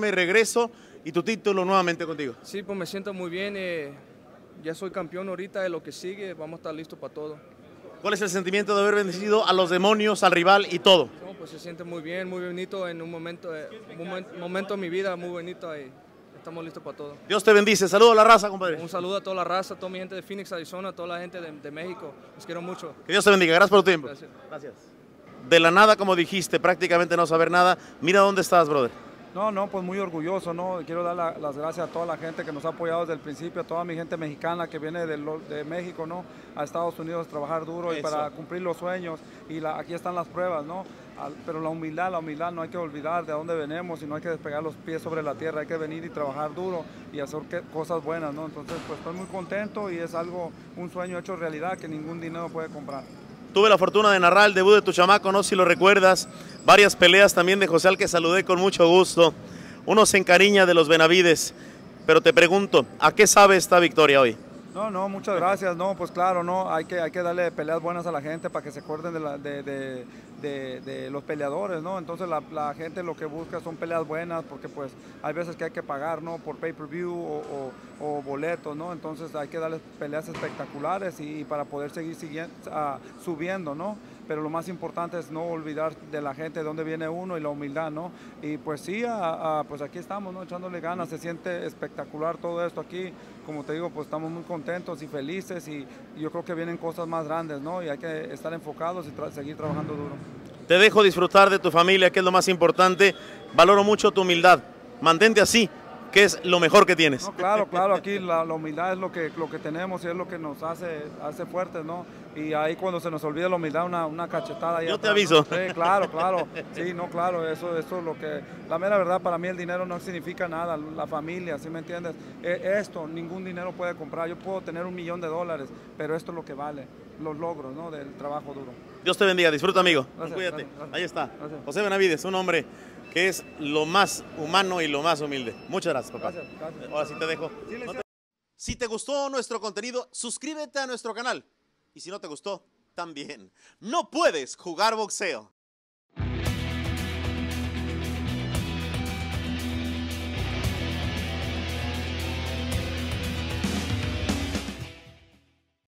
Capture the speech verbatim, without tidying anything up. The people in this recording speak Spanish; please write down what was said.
de regreso y tu título nuevamente contigo. Sí, pues me siento muy bien, eh, ya soy campeón ahorita de lo que sigue, vamos a estar listos para todo. ¿Cuál es el sentimiento de haber vencido a los demonios, al rival y todo? No, pues se siente muy bien, muy bonito en un momento, eh, un momento, momento de mi vida muy bonito y estamos listos para todo. Dios te bendice, saludo a la raza, compadre. Un saludo a toda la raza, a toda mi gente de Phoenix, Arizona, a toda la gente de, de México, los quiero mucho. Que Dios te bendiga, gracias por tu tiempo. Gracias. Gracias. De la nada, como dijiste, prácticamente no saber nada, mira dónde estás, brother. No, no, pues muy orgulloso, ¿no? Quiero dar la, las gracias a toda la gente que nos ha apoyado desde el principio, a toda mi gente mexicana que viene de, lo, de México, ¿no? A Estados Unidos a trabajar duro Eso. y para cumplir los sueños. Y la, aquí están las pruebas, ¿no? Al, pero la humildad, la humildad, no hay que olvidar de dónde venimos y no hay que despegar los pies sobre la tierra, hay que venir y trabajar duro y hacer que, cosas buenas, ¿no? Entonces, pues estoy muy contento y es algo, un sueño hecho realidad que ningún dinero puede comprar. Tuve la fortuna de narrar el debut de tu chamaco, no sé si lo recuerdas, varias peleas también de José al que saludé con mucho gusto. Uno se encariña de los Benavides, pero te pregunto, ¿a qué sabe esta victoria hoy? No, no, muchas gracias, no, pues claro, no, hay que, hay que darle peleas buenas a la gente para que se acuerden de, la, de, de, de, de los peleadores, ¿no? Entonces la, la gente lo que busca son peleas buenas porque pues hay veces que hay que pagar, ¿no? Por pay-per-view o, o, o boletos, ¿no? Entonces hay que darles peleas espectaculares y, y para poder seguir siguiendo, uh, subiendo, ¿no? Pero lo más importante es no olvidar de la gente de dónde viene uno y la humildad, ¿no? Y pues sí, a, a, pues aquí estamos, ¿no? Echándole ganas, se siente espectacular todo esto aquí, como te digo, pues estamos muy contentos y felices y, y yo creo que vienen cosas más grandes, ¿no? Y hay que estar enfocados y tra seguir trabajando duro. Te dejo disfrutar de tu familia, que es lo más importante, valoro mucho tu humildad, mantente así, que es lo mejor que tienes. No, claro, claro, aquí la, la humildad es lo que, lo que tenemos y es lo que nos hace, hace fuertes, ¿no? Y ahí cuando se nos olvida la humildad, una, una cachetada. Ahí Yo atrás, te aviso. ¿no? Sí, claro, claro, sí, no, claro, eso, eso es lo que, la mera verdad, para mí el dinero no significa nada, la familia, ¿sí me entiendes? Eh, esto, ningún dinero puede comprar, yo puedo tener un millón de dólares, pero esto es lo que vale, los logros, ¿no? Del trabajo duro. Dios te bendiga, disfruta, amigo. Gracias, Cuídate. gracias, gracias. Ahí está. Gracias. José Benavides, un hombre que es lo más humano y lo más humilde. Muchas gracias, papá. Gracias, gracias. Ahora sí te dejo. Sí, le No te... Si te gustó nuestro contenido, suscríbete a nuestro canal. Y si no te gustó, también. No puedes jugar boxeo.